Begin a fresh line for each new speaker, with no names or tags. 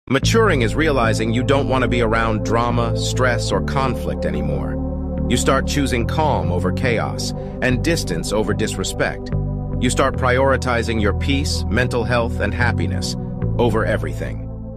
Maturing is realizing you don't want to be around drama, stress, or conflict anymore. You start choosing calm over chaos and distance over disrespect. You start prioritizing your peace, mental health, and happiness over everything.